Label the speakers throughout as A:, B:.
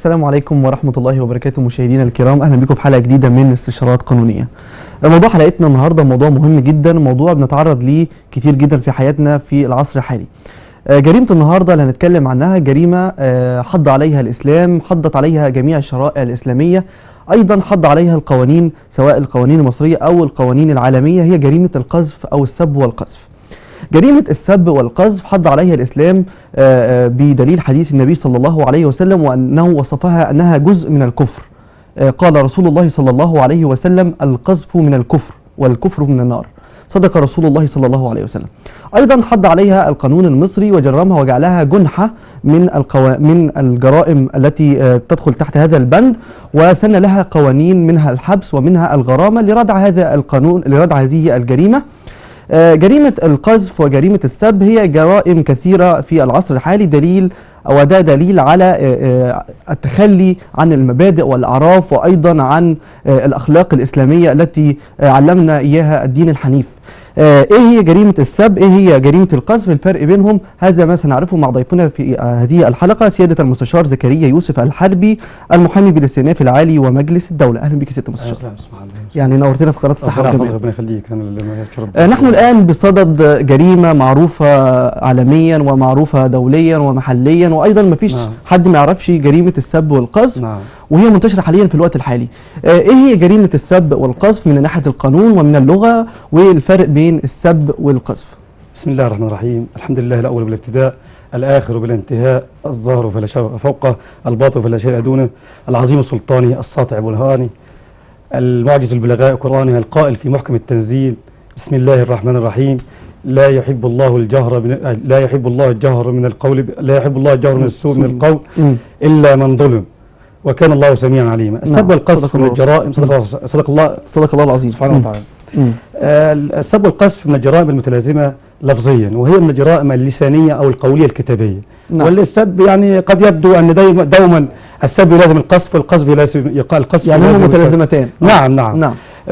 A: السلام عليكم ورحمة الله وبركاته مشاهدينا الكرام، أهلا بكم في حلقة جديدة من استشارات قانونية. موضوع حلقتنا النهاردة موضوع مهم جدا، موضوع بنتعرض ليه كتير جدا في حياتنا في العصر الحالي. جريمة النهاردة اللي هنتكلم عنها جريمة حض عليها الإسلام، حضت عليها جميع الشرائع الإسلامية، أيضا حض عليها القوانين سواء القوانين المصرية أو القوانين العالمية، هي جريمة القذف أو السب والقذف. جريمة السب والقذف حض عليها الإسلام بدليل حديث النبي صلى الله عليه وسلم، وأنه وصفها أنها جزء من الكفر. قال رسول الله صلى الله عليه وسلم: القذف من الكفر والكفر من النار. صدق رسول الله صلى الله عليه وسلم. أيضا حض عليها القانون المصري وجرمها وجعلها جنحة من الجرائم التي تدخل تحت هذا البند، وسن لها قوانين منها الحبس ومنها الغرامة لردع هذا القانون، لردع هذه الجريمة. جريمة القذف وجريمة السب هي جرائم كثيرة في العصر الحالي، وده دليل على التخلي عن المبادئ والأعراف وأيضا عن الأخلاق الإسلامية التي علمنا إياها الدين الحنيف. إيه هي جريمة السب؟ إيه هي جريمة القذف؟ الفرق بينهم هذا ما سنعرفه مع ضيفنا في هذه الحلقة، سيادة المستشار زكريا يوسف الحربي، المحامي بالاستئناف العالي ومجلس الدولة. أهلا بك سيادة المستشار. يعني نورتنا في قناة الصحة والجمال.
B: ربنا يخليك.
A: نحن الآن بصدد جريمة معروفة عالميا ومعروفة دوليا ومحليا، وأيضا ما فيش حد ما يعرفش جريمة السب والقذف، وهي منتشرة حاليا في الوقت الحالي. ايه هي جريمة السب والقذف من ناحية القانون ومن اللغة، والفرق بين السب والقذف؟
B: بسم الله الرحمن الرحيم. الحمد لله الأول بالابتداء، الآخر بالانتهاء، الظاهر فلا شيء فوقه، الباطن فلا شيء دونه، العظيم السلطاني، الساطع والهاني، المعجز البلغاء قرآنه، القائل في محكم التنزيل: بسم الله الرحمن الرحيم. لا يحب الله الجهر من القول، لا يحب الله الجهر من السوء من القول إلا من ظلم، وكان الله سميعا عليما. السب والقذف من الجرائم، صدق الله العظيم سبحانه وتعالى. السب والقذف من الجرائم المتلازمة لفظيا، وهي من الجرائم اللسانية أو القولية الكتابية. والسب يعني قد يبدو أن دوما السب يلازم القذف والقذف يلازم القذف،
A: يعني هم متلازمتان.
B: نعم.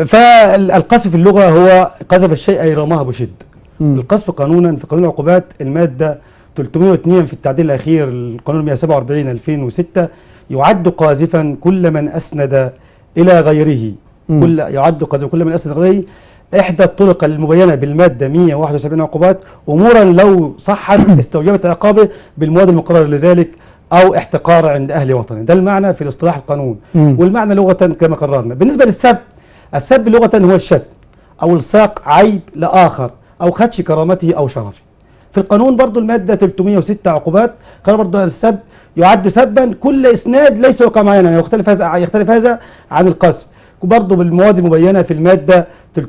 B: فالقذف في اللغة هو قذف الشيء أي رماه بشد. القذف قانونا في قانون العقوبات المادة 302 في التعديل الأخير القانون 147/2006 يعد قاذفا كل من أسند إلى غيره، يعد قاذفا كل من أسند إلى غيره إحدى الطرق المبينة بالمادة 171 عقوبات، أمورا لو صحت استوجبت عقابه بالمواد المقرر لذلك أو احتقار عند أهل وطنه. ده المعنى في الاصطلاح القانون، والمعنى لغة كما قررنا. بالنسبة للسب، السب لغة هو الشتم أو الصاق عيب لآخر أو خدش كرامته أو شرفه. في القانون برضو المادة 306 عقوبات قال برضو السب يعد سبا كل إسناد ليس وقع معينا، يعني يختلف هذا عن القذف، برضو بالمواد المبينة في المادة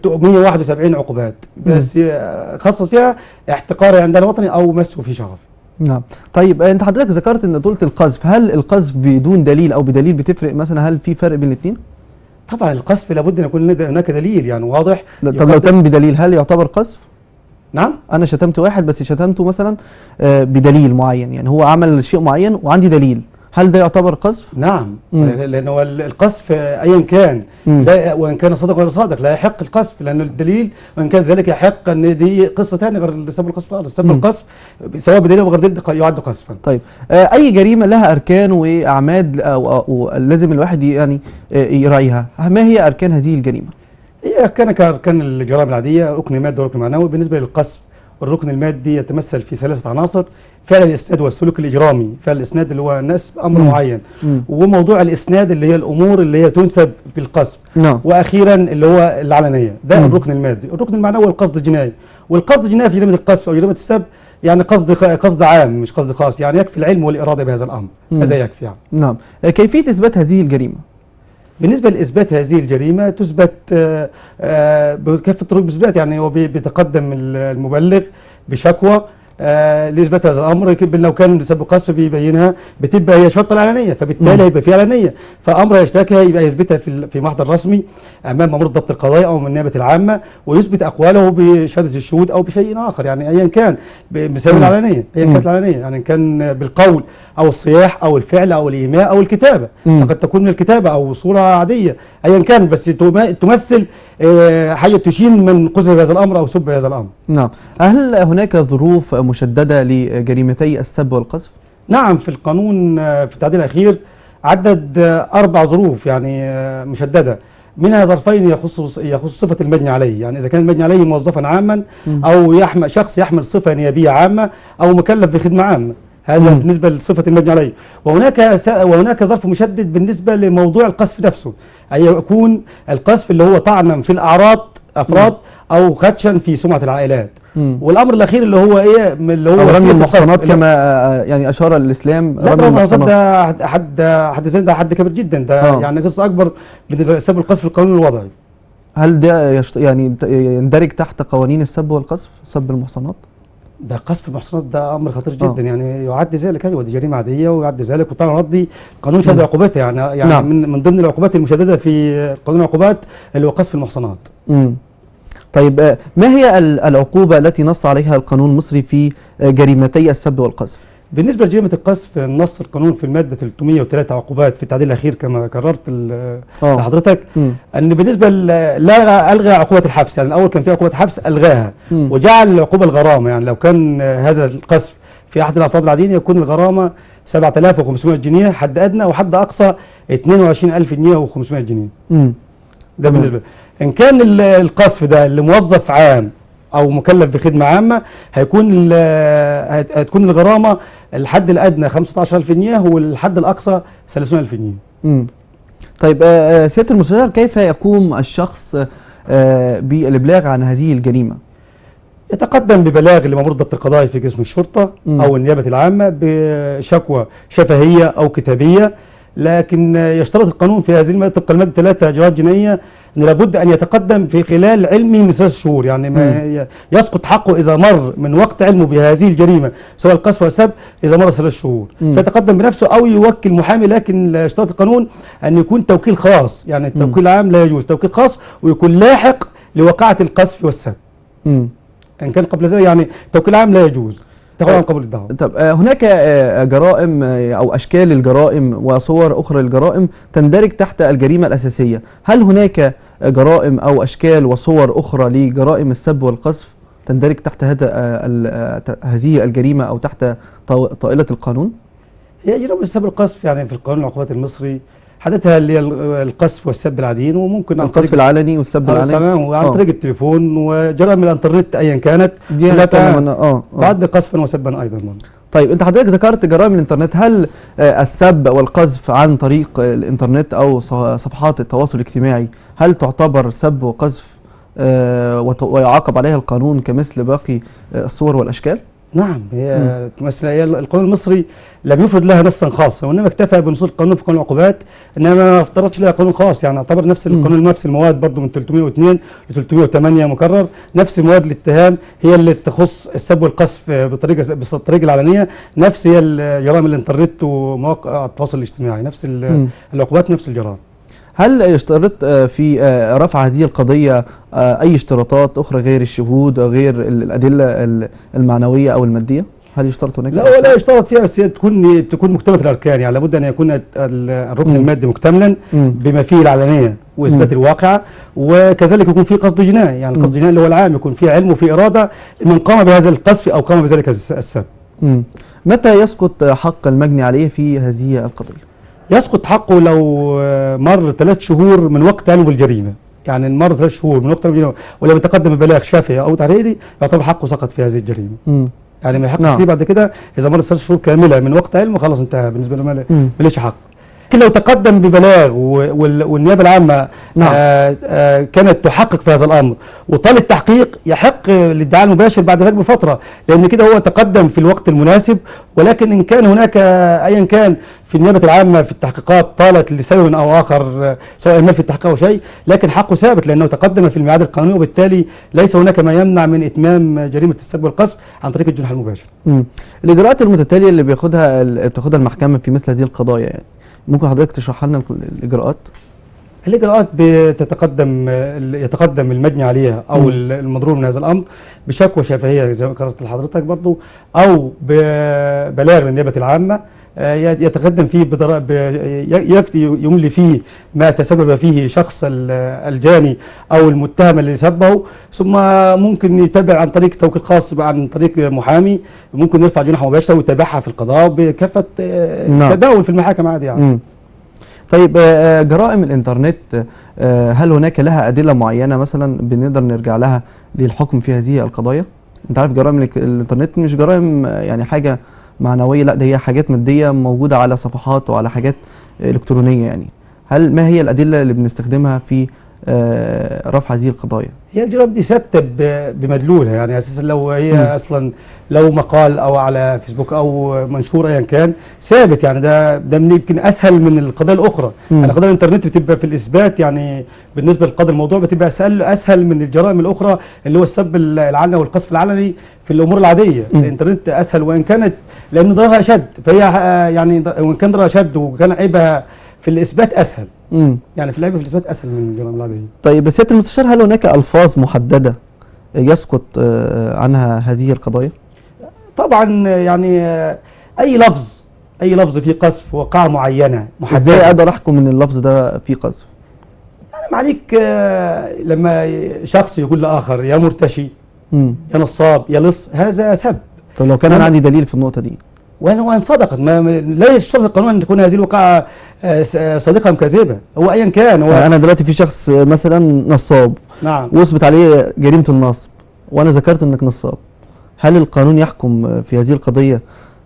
B: 371 عقوبات، بس خصص فيها احتقار عند الوطني أو مسه في شرف.
A: نعم. طيب انت حضرتك ذكرت ان قلت القذف، هل القذف بدون دليل او بدليل بتفرق مثلا؟ هل في فرق بين الاثنين؟
B: طبعا القذف لابد ان يكون هناك دليل يعني واضح.
A: طب لو تم بدليل هل يعتبر قذف؟
B: نعم.
A: انا شتمت واحد بس شتمته مثلا بدليل معين، يعني هو عمل شيء معين وعندي دليل، هل ده يعتبر قذف؟
B: نعم. لانه القذف ايا كان وان كان صادق غير صادق لا يحق القذف، لان الدليل وان كان ذلك يحق ان دي قصه ثانيه غير السب والقذف. السب والقذف سواء بدليل او غير دليل يعد قذفا.
A: طيب اي جريمه لها اركان واعماد لازم الواحد يعني يراعيها، ما هي اركان هذه الجريمه؟
B: هي اركان كاركان الجرائم العاديه، ركن مادي وركن معنوي. بالنسبه للقذف الركن المادي يتمثل في 3 عناصر: فعل الاسناد والسلوك الاجرامي، فعل الاسناد اللي هو نسب امر معين، وموضوع الاسناد اللي هي الامور اللي هي تنسب في القذف، واخيرا اللي هو العلنيه. ده الركن المادي. الركن المعنوي القصد الجنائي، والقصد الجنائي في جريمه القذف او جريمه السب يعني قصد عام مش قصد خاص، يعني يكفي العلم والاراده بهذا الامر، هذا يكفي يعني.
A: نعم. كيفيه اثبات هذه الجريمه؟
B: بالنسبة لإثبات هذه الجريمة تثبت بكافة طرق الإثبات، يعني هو بيتقدم المبلغ بشكوى لإثبات هذا الأمر. لو كان سب قذف بيبينها بتبقى هي شرط العلنية، فبالتالي هيبقى فيها علنية، فأمر يشتكيها يبقى يثبتها في محضر رسمي أمام مأمور ضبط القضايا أو من النيابة العامة، ويثبت أقواله بشهادة الشهود أو بشيء آخر، يعني أيا كان بسبب العلنية، أيا كانت العلنية، يعني كان بالقول أو الصياح أو الفعل أو الإيماء أو الكتابة، فقد تكون من الكتابة أو صورة عادية أيا كان، بس تمثل حاجة تشين من قذف هذا الأمر أو سب هذا الأمر.
A: نعم. هل هناك ظروف مشددة لجريمتي السب والقذف؟
B: نعم. في القانون في التعديل الأخير عدد 4 ظروف يعني مشدده، منها ظرفين يخص صفه المجني عليه، يعني اذا كان المجني عليه موظفا عاما او يحمل شخص يحمل صفه نيابيه عامه او مكلف بخدمه عامه، هذا بالنسبه لصفه المجني عليه. وهناك ظرف مشدد بالنسبه لموضوع القذف نفسه، اي يكون القذف اللي هو طعنا في الاعراض افراد او خدشا في سمعه العائلات. والامر الاخير اللي هو ايه، اللي هو
A: رمي المحصنات كما يعني اشار الاسلام.
B: لا، رمي المحصنات ده حد كبير جدا، ده يعني قصه اكبر من سب القذف القانون الوضعي.
A: هل ده يعني يندرج تحت قوانين السب والقذف، سب المحصنات؟
B: ده قذف المحصنات ده امر خطير جدا، يعني يعد ذلك، ايوه دي جريمه عاديه ويعد ذلك، وطبعا رضي قانون شدد عقوبتها يعني نعم. من ضمن العقوبات المشدده في قانون العقوبات اللي هو قذف المحصنات.
A: طيب ما هي العقوبه التي نص عليها القانون المصري في جريمتي السب والقذف؟
B: بالنسبه لجريمه القذف نص القانون في الماده 303 عقوبات في التعديل الاخير كما كررت لحضرتك ان بالنسبه الغى عقوبه الحبس، يعني الاول كان في عقوبه حبس الغاها وجعل العقوبه الغرامه، يعني لو كان هذا القذف في احد الافراد العاديين يكون الغرامه 7500 جنيه حد ادنى، وحد اقصى 22000 جنيه و500 جنيه. ده بالنسبه. ان كان القذف ده لموظف عام او مكلف بخدمه عامه هتكون الغرامه الحد الادنى 15000 جنيه والحد الاقصى 30000 جنيه.
A: طيب سياده المستشار، كيف يقوم الشخص بالابلاغ عن هذه الجريمه؟
B: يتقدم ببلاغ لمأمور الضبط القضائي في قسم الشرطه او النيابه العامه بشكوى شفهيه او كتابيه، لكن يشترط القانون في هذه الماده طبقا الماده 3 اجراءات جنائيه ان لابد ان يتقدم في خلال علمه من 3 شهور، يعني ما يسقط حقه اذا مر من وقت علمه بهذه الجريمه سواء القذف او السب اذا مر 3 شهور، فيتقدم بنفسه او يوكل محامي، لكن اشتراط القانون ان يكون توكيل خاص، يعني التوكيل العام لا يجوز، توكيل خاص ويكون لاحق لوقعه القذف والسب. ان كان قبل ذلك يعني توكيل عام لا يجوز. عن قبول الدعوة.
A: طب هناك جرائم او اشكال الجرائم وصور اخرى للجرائم تندرج تحت الجريمه الاساسيه، هل هناك جرائم او اشكال وصور اخرى لجرائم السب والقذف تندرج تحت هذه الجريمه او تحت طائله القانون؟
B: هي جرائم السب والقذف يعني في القانون العقوبات المصري حدثها اللي هي القذف والسب العاديين، وممكن
A: القذف العلني والسب العلني
B: وعن طريق التليفون وجرائم الانترنت ايا كانت لا تعد قذفا وسبا ايضا.
A: طيب انت حضرتك ذكرت جرائم الانترنت، هل السب والقذف عن طريق الانترنت او صفحات التواصل الاجتماعي هل تعتبر سب وقذف ويعاقب عليها القانون كمثل باقي الصور والاشكال؟
B: نعم، هي القانون المصري لم يفرض لها نصا خاصا، وانما اكتفى بنصوص القانون في قانون العقوبات، انما ما افترضش لها قانون خاص، يعني اعتبر نفس القانون نفس المواد برضه من 302 ل 308 مكرر، نفس مواد الاتهام هي اللي تخص السب والقذف بالطريقه العلنيه، نفس هي جرائم الانترنت ومواقع التواصل الاجتماعي، نفس العقوبات نفس الجرائم.
A: هل يشترط في رفع هذه القضية أي اشتراطات أخرى غير الشهود أو غير الأدلة المعنوية أو المادية؟ هل يشترط هناك؟
B: لا، ولا يشترط فيها، بس تكون مكتملة الأركان، يعني لابد أن يكون الركن المادي مكتملا بما فيه العلنية وإثبات الواقعة، وكذلك يكون فيه قصد جنائي، يعني القصد الجنائي اللي هو العام يكون فيه علم وفيه إرادة لمن قام بهذا القذف أو قام بذلك السب.
A: متى يسقط حق المجني عليه في هذه القضية؟
B: يسقط حقه لو مر 3 شهور من وقت علمه بالجريمه، يعني مر 3 شهور من وقت علمه بالجريمه ولم يتقدم ببلاغ شافعي او تحريري يعتبر حقه سقط في هذه الجريمه. يعني ما يحقش ليه بعد كده، اذا مر 3 شهور كامله من وقت علمه خلاص انتهى بالنسبه له، ماليش حق. لكن لو تقدم ببلاغ والنيابه العامه كانت تحقق في هذا الامر وطال التحقيق، يحق الادعاء المباشر بعد ذلك بفتره، لان كده هو تقدم في الوقت المناسب. ولكن ان كان هناك ايا كان في النيابه العامه في التحقيقات طالت لسبب او اخر، سواء ما في التحقيق او شيء، لكن حقه ثابت لانه تقدم في الميعاد القانوني، وبالتالي ليس هناك ما يمنع من اتمام جريمه السب والقذف عن طريق الجنح المباشر.
A: الاجراءات المتتاليه اللي بتاخدها المحكمه في مثل هذه القضايا، يعني ممكن حضرتك تشرح لنا الاجراءات؟
B: الاجراءات يتقدم المجني عليها او المضرور من هذا الامر بشكوى شفهيه زي ما قررت لحضرتك برضه، او ببلاغ للنيابه العامه يتقدم فيه يملي فيه ما تسبب فيه شخص الجاني او المتهم اللي سبه، ثم ممكن يتابع عن طريق توكيل خاص عن طريق محامي، ممكن يرفع جنحه مباشره ويتابعها في القضاء بكافه تداول في المحاكم عادي يعني.
A: طيب جرائم الانترنت هل هناك لها ادله معينه مثلا بنقدر نرجع لها للحكم في هذه القضايا؟ انت عارف جرائم الانترنت مش جرائم يعني حاجه معنويه، لا ده هي حاجات ماديه موجوده على صفحات وعلى حاجات الكترونيه يعني. ما هي الادله اللي بنستخدمها في رفع هذه القضايا؟
B: هي الجرائم دي ثابته بمدلولها، يعني اساسا لو هي اصلا لو مقال او على فيسبوك او منشور ايا كان ثابت، يعني ده من يمكن اسهل من القضايا الاخرى. يعني قضايا الانترنت بتبقى في الاثبات، يعني بالنسبه لقاضي الموضوع بتبقى اسهل من الجرائم الاخرى اللي هو السب العلني والقذف العلني في الامور العاديه. الانترنت اسهل وان كانت لان ضررها اشد، فهي يعني وان كان ضررها اشد وكان عيبها في الاثبات اسهل. يعني في العيب في الاثبات اسهل من الجرائم العاديه.
A: طيب سياده المستشار، هل هناك الفاظ محدده يسقط عنها هذه القضايا؟
B: طبعا يعني اي لفظ فيه قذف وقعه معينه محدده.
A: ازاي اقدر احكم ان اللفظ ده فيه قذف؟
B: يعني معليك لما شخص يقول لاخر يا مرتشي يا نصاب يا لص، هذا سب.
A: طب لو كان انا عندي دليل في النقطه دي
B: وان صدقت، لا يشترط القانون ان تكون هذه الوقعه صادقه ام كاذبه، هو ايا كان. هو
A: انا دلوقتي في شخص مثلا نصاب،
B: نعم،
A: واثبت عليه جريمه النصب وانا ذكرت انك نصاب، هل القانون يحكم في هذه القضيه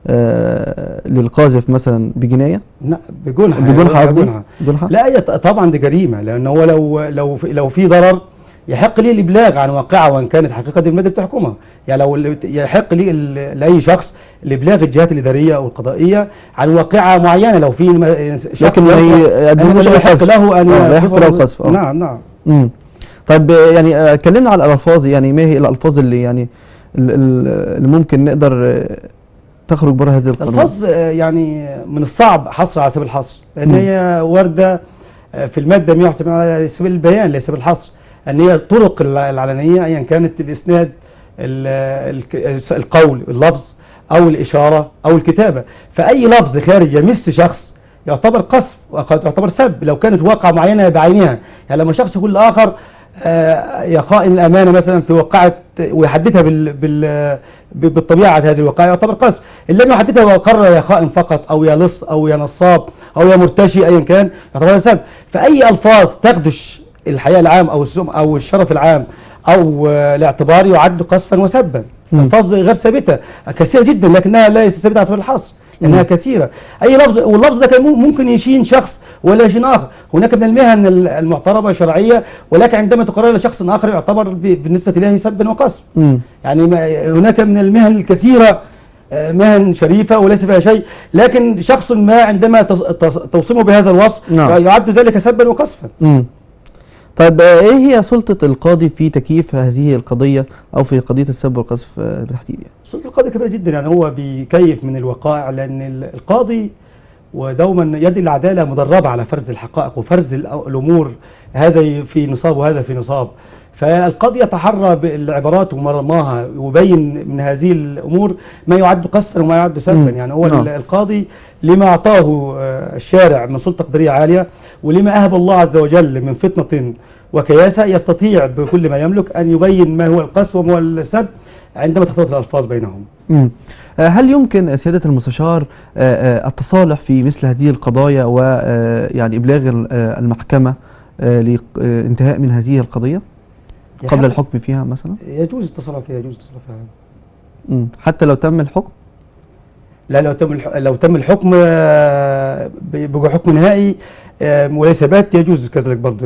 A: للقاذف مثلا بجنايه؟
B: لا، بجنحه. لا، هي طبعا دي جريمه، لان هو لو في ضرر يحق لي الابلاغ عن واقعه وان كانت حقيقه دي الماده بتحكمها. يعني لو يحق لي لاي شخص الابلاغ الجهات الاداريه او القضائيه عن واقعه معينه، لو في شخص
A: لكن
B: يحق له ان
A: يحق له القذف.
B: نعم.
A: طيب يعني اتكلمنا على الالفاظ، يعني ما هي الالفاظ اللي يعني اللي ممكن نقدر تخرج بره هذه القانون؟
B: الالفاظ يعني من الصعب حصر على سبيل الحصر، لان هي وارده في الماده 171 على سبيل البيان ليس بالحصر، ان هي الطرق العلنيه ايا كانت الاسناد، القول، اللفظ او الاشاره او الكتابه، فاي لفظ خارج يمس شخص يعتبر قذف وقد يعتبر سب لو كانت واقعه معينه بعينها. يعني لما شخص يقول لاخر يا خائن الامانه مثلا في واقعه ويحددها بالطبيعه هذه الواقعه يعتبر قذف. ان لم يحددها وقرر يا خائن فقط او يا لص او يا نصاب او يا مرتشي ايا كان يعتبر سب. فاي الفاظ تخدش الحياء العام او السمعه او الشرف العام او الاعتبار يعد قذفا وسبا. الفاظ غير ثابته كثيره جدا لكنها ليست ثابته على سبيل الحصر لانها كثيره. اي لفظ، واللفظ ده كان ممكن يشين شخص ولا يشين اخر. هناك من المهن المعترفه شرعيه، ولكن عندما تقرر لشخص اخر يعتبر بالنسبه له سبا وقذف. يعني هناك من المهن الكثيره مهن شريفه وليس فيها شيء، لكن شخص ما عندما توصمه بهذا الوصف يعد ذلك سبا وقذفا.
A: طيب ايه هي سلطة القاضي في تكييف هذه القضية او في قضية السب والقذف بالتحديد؟
B: سلطة القاضي كبيرة جدا، يعني هو بيكيف من الوقائع، لان القاضي ودوما يد العدالة مدربة على فرز الحقائق وفرز الامور، هذا في نصاب وهذا في نصاب. فالقاضي يتحرى بالعبارات ومرماها ويبين من هذه الامور ما يعد قذفا وما يعد سبا. يعني هو القاضي لما اعطاه الشارع من سلطه قدريه عاليه ولما اهب الله عز وجل من فتنه وكياسه، يستطيع بكل ما يملك ان يبين ما هو القذف وما هو السب عندما تختلط الالفاظ بينهم.
A: هل يمكن سياده المستشار التصالح في مثل هذه القضايا ويعني ابلاغ المحكمه لانتهاء من هذه القضيه قبل الحكم فيها مثلا؟
B: يجوز التصرف فيها،
A: حتى لو تم الحكم؟
B: لا، لو تم الحكم بقى حكم نهائي وليس بات يجوز كذلك برضه.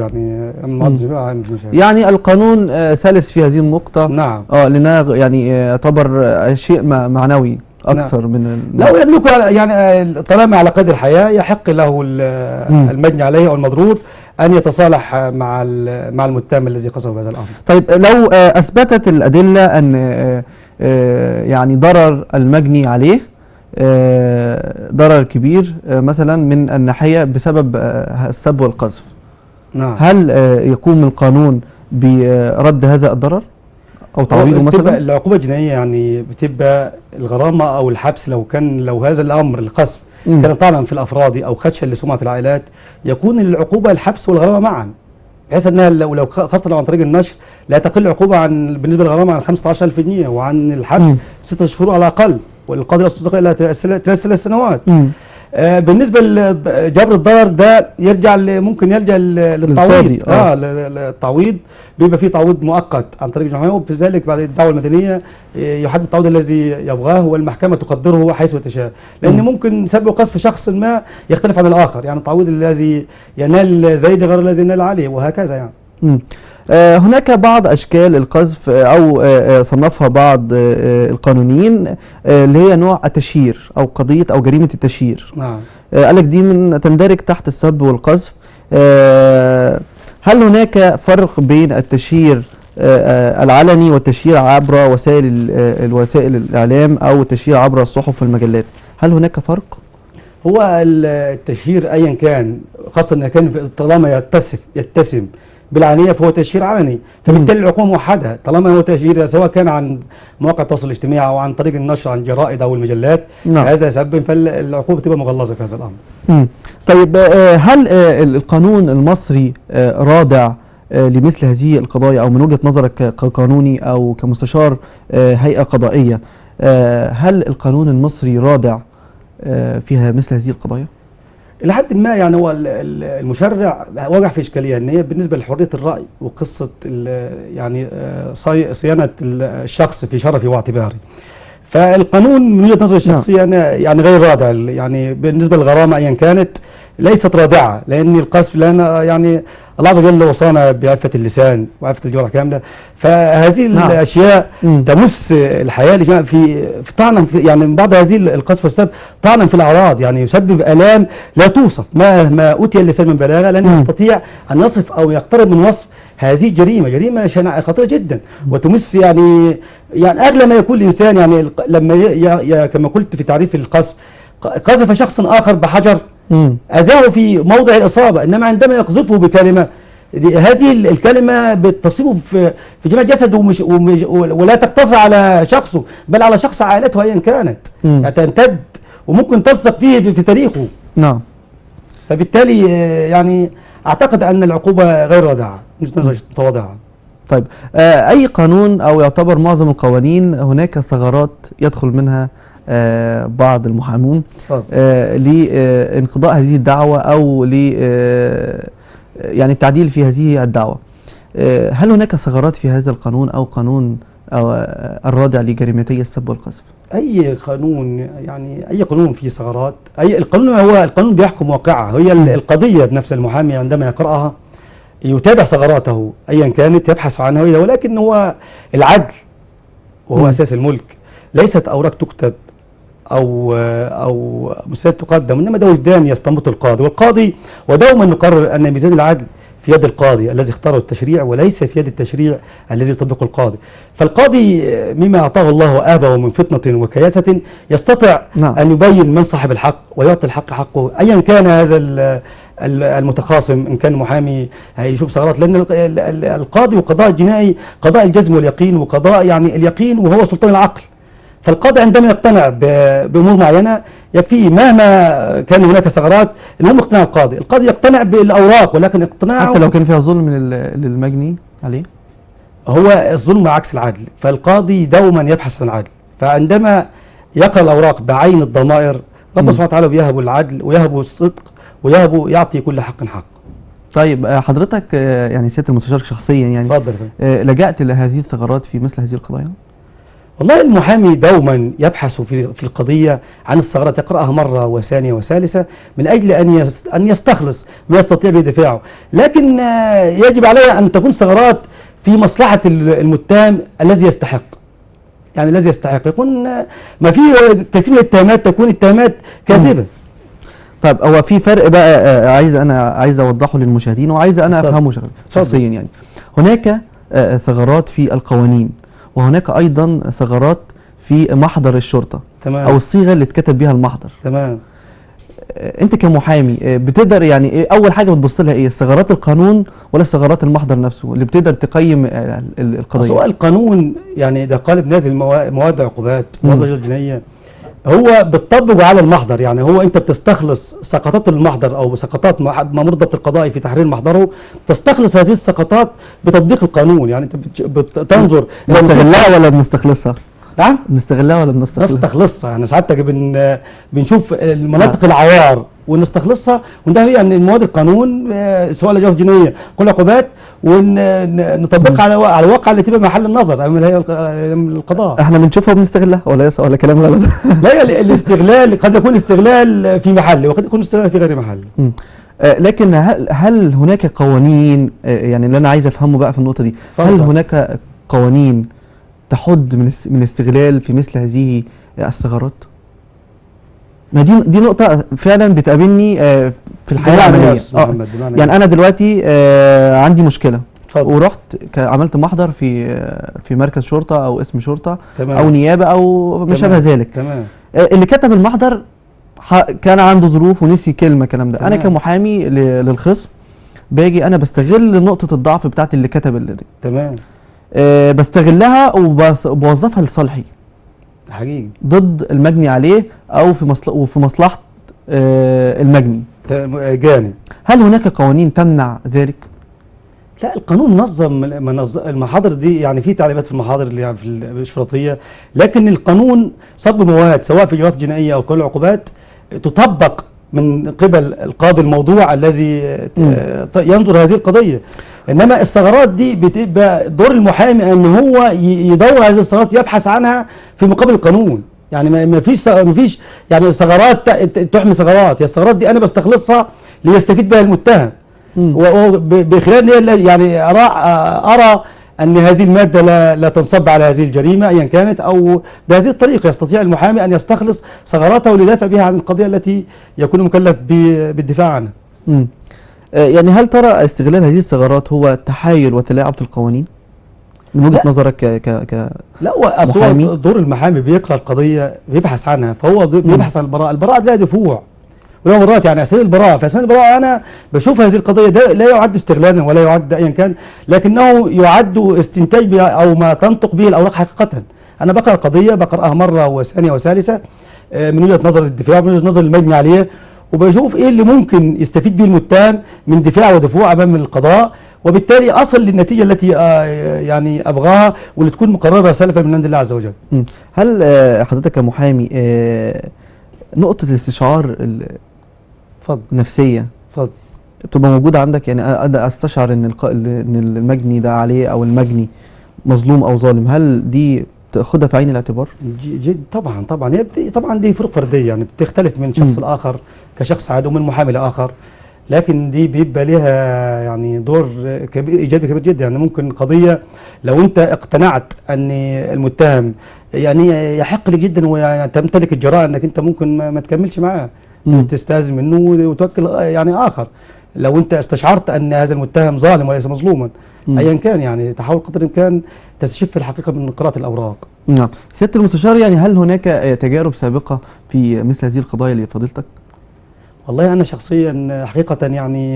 A: يعني القانون ثالث في هذه النقطة.
B: نعم.
A: لأنها يعني يعتبر شيء معنوي أكثر من
B: لو يملك، يعني طالما على قيد الحياة يحق له المجني عليه أو المضرور أن يتصالح مع المتهم الذي قصده بهذا الأمر.
A: طيب لو أثبتت الأدلة أن يعني ضرر المجني عليه ضرر كبير مثلا من الناحية بسبب السب والقذف،
B: نعم،
A: هل يقوم القانون برد هذا الضرر أو تعويضه مثلا؟
B: العقوبة الجنائية يعني بتبقى الغرامة أو الحبس لو هذا الأمر القذف كان طعنا في الأفراد أو خدشا لسمعة العائلات، يكون العقوبة الحبس والغرامة معا، بحيث أنها لو خاصة عن طريق النشر لا تقل العقوبة بالنسبة للغرامة عن 15,000 جنيه وعن الحبس 6 شهور على الأقل، والقاضي أصلا إلى 3 سنوات. بالنسبه لجبر الضرر ده يرجع ممكن يلجا للتعويض. التعويض بيبقى فيه تعويض مؤقت عن طريق الجمهوريه، وبذلك بعد الدعوه المدنيه يحدد التعويض الذي يبغاه والمحكمه تقدره حيث تشاء، لان ممكن سب وقذف شخص ما يختلف عن الاخر، يعني التعويض الذي ينال زيد غير الذي ينال عليه وهكذا يعني.
A: هناك بعض أشكال القذف أو صنفها بعض القانونيين اللي هي نوع التشهير أو قضية أو جريمة التشهير.
B: نعم.
A: قال لك دي تندرج تحت السب والقذف. هل هناك فرق بين التشهير العلني والتشهير عبر وسائل الإعلام أو التشهير عبر الصحف والمجلات؟ هل هناك فرق؟
B: هو التشهير أيا كان، خاصة إن كان طالما يتسم بالعلنية فهو تشهير علني، فبالتالي العقوبة موحدة طالما هو تشهير سواء كان عن مواقع التواصل الاجتماعي أو عن طريق النشر عن جرائد أو المجلات. نعم. هذا سبب، فالعقوبة تبقى مغلظة في هذا الأمر.
A: طيب هل القانون المصري رادع لمثل هذه القضايا، أو من وجهة نظرك كقانوني أو كمستشار هيئة قضائية، هل القانون المصري رادع فيها مثل هذه القضايا؟
B: إلى حد ما يعني هو المشرع وقع في إشكالية إن هي بالنسبة لحرية الرأي وقصة يعني صيانة الشخص في شرفه واعتباره. فالقانون من وجهة نظري الشخصية أنا يعني غير رادع، يعني بالنسبة للغرامة أيا كانت ليست رادعة، لأن القذف لنا يعني الله عز وجل وصانا بعفة اللسان وعفة الجوارح كاملة، فهذه نعم. الأشياء تمس الحياة في طعنا يعني من بعض هذه القذف والسب طعنا في الأعراض، يعني يسبب آلام لا توصف ما أوتي اللسان من بلاغة لن يستطيع أن يصف أو يقترب من وصف هذه جريمة خطيرة جدا، وتمس يعني أغلى ما يكون الإنسان، يعني لما كما قلت في تعريف القذف، قذف شخص آخر بحجر أذاه في موضع الإصابة، إنما عندما يقذفه بكلمة هذه الكلمة بتصيبه في جميع جسده ولا تقتصر على شخصه بل على شخص عائلته أيا كانت، يعني تمتد وممكن ترسخ فيه في تاريخه.
A: نعم.
B: فبالتالي يعني أعتقد أن العقوبة غير رادعة، مش متواضعة.
A: طيب أي قانون أو يعتبر معظم القوانين هناك ثغرات يدخل منها بعض المحامون لانقضاء هذه الدعوة أو يعني التعديل في هذه الدعوة. هل هناك ثغرات في هذا القانون أو قانون أو الرادع لجريمتي السب والقذف؟
B: أي قانون يعني أي قانون فيه ثغرات، القانون هو القانون بيحكم واقعه، هي القضية بنفس المحامي عندما يقرأها يتابع ثغراته أيا كانت يبحث عنها، ولكن هو العدل وهو أساس الملك، ليست أوراق تكتب أو مسائل تقدم، إنما ده وجدان يستنبط القاضي، والقاضي ودوما نقرر أن ميزان العدل في يد القاضي الذي اختاره التشريع وليس في يد التشريع الذي يطبقه القاضي. فالقاضي مما أعطاه الله وآبه من فطنة وكياسة يستطيع أن يبين من صاحب الحق ويعطي الحق حقه أيا كان هذا المتخاصم، إن كان محامي هيشوف ثغرات، لأن القاضي والقضاء الجنائي قضاء الجزم واليقين، وقضاء يعني اليقين وهو سلطان العقل. فالقاضي عندما يقتنع بأمور معينة يكفيه مهما كان هناك ثغرات، المهم اقتناع القاضي يقتنع بالأوراق، ولكن اقتناعه
A: حتى لو كان فيها ظلم للمجني عليه،
B: هو الظلم عكس العدل، فالقاضي دوما يبحث عن العدل، فعندما يقرأ الأوراق بعين الضمائر ربنا سبحانه وتعالى بيهب العدل ويهب الصدق ويهب يعطي كل حق حق.
A: طيب حضرتك يعني سيادة المستشار شخصيا يعني
B: اتفضل.
A: لجأت لهذه الثغرات في مثل هذه القضايا؟
B: والله المحامي دوما يبحث في القضية عن الثغرات، يقرأها مرة وثانية وثالثة من أجل أن يستخلص ما يستطيع به دفاعه، لكن يجب عليه أن تكون ثغرات في مصلحة المتهم الذي يستحق، يعني الذي يستحق يكون ما في كثير من الاتهامات تكون اتهامات كاذبة.
A: طيب هو في فرق بقى عايز اوضحه للمشاهدين وعايز انا افهمه شخصيا، يعني هناك ثغرات في القوانين وهناك ايضا ثغرات في محضر الشرطة.
B: تمام.
A: او الصيغة اللي اتكتب بيها المحضر.
B: تمام.
A: انت كمحامي بتقدر يعني ايه اول حاجة بتبص لها، ايه ثغرات القانون ولا ثغرات المحضر نفسه اللي بتقدر تقيم القضية؟
B: سؤال القانون يعني ده قالب نازل مواد عقوبات مواد جنائية، هو بتطبق على المحضر، يعني هو انت بتستخلص سقطات المحضر او سقطات مأمور الضبط القضائي في تحرير محضره، تستخلص هذه السقطات بتطبيق القانون، يعني انت بتنظر
A: بنستغلها ولا بنستخلصها؟
B: نعم
A: بنستغلها ولا بنستغلها؟
B: نستخلصها. يعني ساعتها بنشوف المناطق العوار ونستخلصها، وننتهي ان مواد القانون سواء الاجراءات الجنائيه كل عقوبات، ونطبقها على الواقع اللي تبقى محل النظر امام الهيئه القضاء.
A: احنا بنشوفها وبنستغلها ولا كلام غلط؟
B: لا، الاستغلال قد يكون استغلال في محله وقد يكون استغلال في غير محله.
A: لكن هل هناك قوانين، يعني اللي انا عايز افهمه بقى في النقطه دي، هل هناك قوانين تحد من استغلال في مثل هذه الثغرات؟ ما دي نقطة فعلا بتقابلني في الحياة العملية. يعني أنا دلوقتي عندي مشكلة ورحت عملت محضر في مركز شرطة أو اسم شرطة أو نيابة أو ما شابه ذلك.
B: تمام.
A: اللي كتب المحضر كان عنده ظروف ونسي كلمة الكلام ده. أنا كمحامي للخصم باجي أنا بستغل نقطة الضعف بتاعت اللي كتب دي.
B: تمام.
A: بستغلها وبوظفها لصالحي
B: حقيقي
A: ضد المجني عليه او في مصلحه المجني
B: جاني.
A: هل هناك قوانين تمنع ذلك؟
B: لا، القانون نظم المحاضر دي، يعني في تعليمات في المحاضر اللي يعني في الشرطيه، لكن القانون صب مواد سواء في الاجراءات الجنائيه او قانون العقوبات تطبق من قبل القاضي الموضوع الذي ينظر هذه القضيه. انما الثغرات دي بتبقى دور المحامي ان هو يدور هذه الثغرات، يبحث عنها في مقابل القانون. يعني ما فيش يعني الثغرات تحمي ثغرات، هي الثغرات دي انا بستخلصها ليستفيد بها المتهم، بخلال يعني ارى ان هذه الماده لا تنصب على هذه الجريمه ايا كانت، او بهذه الطريقه يستطيع المحامي ان يستخلص ثغراته ليدافع بها عن القضيه التي يكون مكلف بالدفاع عنها.
A: يعني هل ترى استغلال هذه الثغرات هو تحايل وتلاعب في القوانين من وجهة نظرك
B: لا، هو دور المحامي بيقرأ القضية بيبحث عنها، فهو بيبحث عن البراءة لها دفوع ولها مرات. يعني أساس البراءة، في أساس البراءة أنا بشوف هذه القضية ده لا يعد استغلالا ولا يعد أيا كان، لكنه يعد استنتاج بها أو ما تنطق به الأوراق حقيقة. أنا بقرأ القضية، بقرأها مرة وثانية وثالثة من وجهة نظر الدفاع ومن وجهة نظر المجني عليه، وبشوف ايه اللي ممكن يستفيد به المتهم من دفاع ودفوع امام القضاء، وبالتالي اصل للنتيجه التي يعني ابغاها واللي تكون مقرره سلفا من عند الله عز وجل.
A: هل حضرتك كمحامي نقطه الاستشعار النفسيه بتبقى موجوده عندك؟ يعني انا استشعر ان المجني ده عليه او المجني مظلوم او ظالم، هل دي تاخدها في عين الاعتبار؟
B: طبعا طبعا دي فروق فرديه، يعني بتختلف من شخص لاخر كشخص عادي ومن محامي لاخر، لكن دي بيبقى لها يعني دور كبير ايجابي كبير جدا. يعني ممكن قضيه لو انت اقتنعت ان المتهم يعني يحق لك جدا وتمتلك الجراءه انك انت ممكن ما تكملش معاه، تستاذن منه وتوكل يعني اخر. لو انت استشعرت ان هذا المتهم ظالم وليس مظلوما ايا كان، يعني تحاول قدر الامكان تستشف الحقيقه من قراءه الاوراق.
A: نعم. سياده المستشار، يعني هل هناك تجارب سابقه في مثل هذه القضايا لفضيلتك؟
B: والله انا شخصيا حقيقه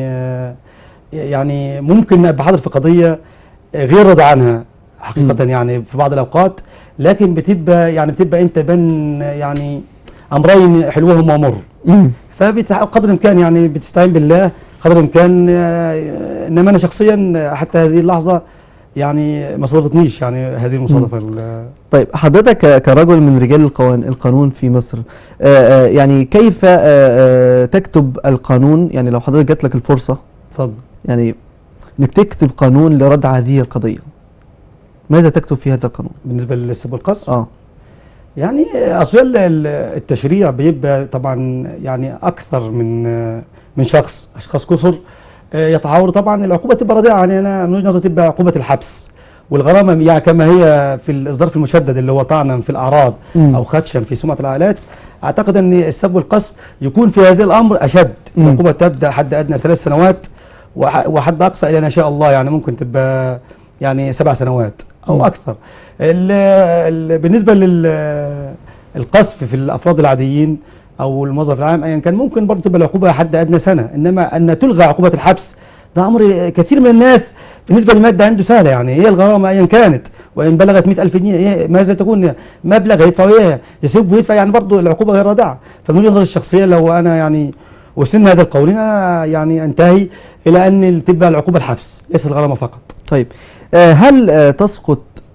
B: يعني ممكن ابقى حاضر في قضيه غير راضي عنها حقيقه يعني في بعض الاوقات، لكن بتبقى انت بين يعني امرين حلوهم ومر، فقدر الامكان يعني بتستعين بالله قدر الامكان. انما انا شخصيا حتى هذه اللحظه يعني ما صادفتنيش يعني هذه المصادفه.
A: طيب حضرتك كرجل من رجال القانون في مصر، يعني كيف تكتب القانون؟ يعني لو حضرتك جات لك الفرصه
B: اتفضل
A: يعني انك تكتب قانون لردع هذه القضيه، ماذا تكتب في هذا القانون؟
B: بالنسبه للسب والقذف؟ يعني اصل التشريع بيبقى طبعا يعني اكثر من اشخاص كثر يتعاوروا، طبعا العقوبه تبقى رادعه. يعني انا من وجهه نظري تبقى عقوبه الحبس والغرامه يعني كما هي في الظرف المشدد اللي هو طعنا في الاعراض او خدشا في سمعه العائلات. اعتقد ان السب والقذف يكون في هذا الامر اشد. العقوبه تبدا حد ادنى 3 سنوات وحد اقصى الى ان شاء الله يعني ممكن تبقى يعني 7 سنوات او اكثر. بالنسبه للقذف في الافراد العاديين او الموظف العام ايا كان ممكن برضه تبقى العقوبه حد ادنى سنه، انما ان تلغى عقوبه الحبس ده امر كثير من الناس بالنسبه للماده عنده سهله. يعني هي الغرامه ايا كانت وان بلغت 100,000 جنيه ماذا تكون مبلغ يدفع اياه يسب ويدفع، يعني برضه العقوبه غير رادعه. فمن وجهه نظري الشخصيه لو انا يعني وسن هذا القول انا يعني انتهي الى ان تبقى العقوبه الحبس ليس الغرامه فقط.
A: طيب هل تسقط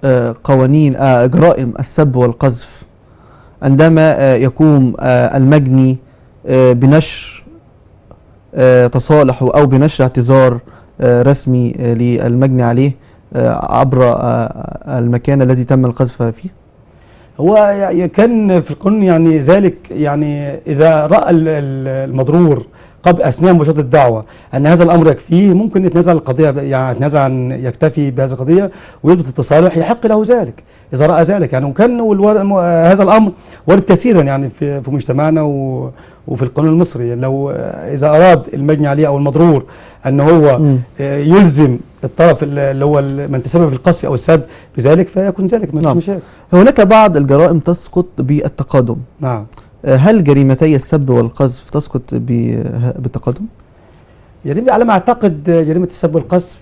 A: قوانين جرائم السب والقذف عندما يقوم المجني بنشر تصالح أو بنشر اعتذار رسمي للمجني عليه عبر المكان الذي تم القذف فيه؟
B: هو كان في القانون يعني ذلك، يعني إذا رأى المضرور قبل أثناء مجرد الدعوة أن هذا الأمر يكفيه، ممكن يتنازل القضية، يعني يتنازل عن يكتفي بهذه القضية ويثبت التصالح، يحق له ذلك إذا رأى ذلك يعني. وكان هذا الأمر وارد كثيرا يعني في مجتمعنا وفي القانون المصري. لو إذا أراد المجني عليه أو المضرور أن هو يلزم الطرف اللي هو من تسبب في القذف أو السب بذلك، فيكون ذلك ما فيش مشاكل.
A: هناك بعض الجرائم تسقط بالتقادم.
B: نعم.
A: هل جريمتي السب والقذف تسقط بالتقادم؟
B: جريمة على ما أعتقد جريمة السب والقذف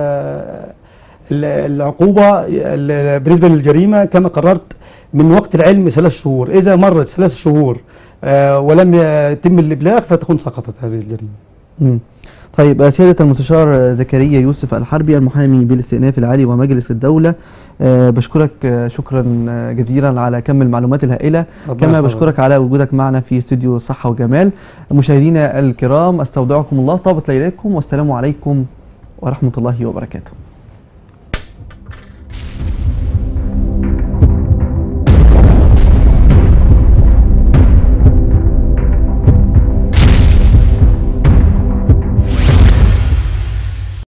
B: العقوبة بالنسبة للجريمة كما قررت من وقت العلم 3 شهور. إذا مرت 3 شهور ولم يتم الإبلاغ فتكون سقطت هذه الجريمة.
A: طيب سيادة المستشار زكريا يوسف الحربي المحامي بالاستئناف العالي ومجلس الدولة، بشكرك شكرا جزيلا على كم المعلومات الهائلة، كما بشكرك على وجودك معنا في استوديو صحة وجمال. مشاهدينا الكرام، استودعكم الله، طابت ليلتكم، والسلام عليكم ورحمة الله وبركاته.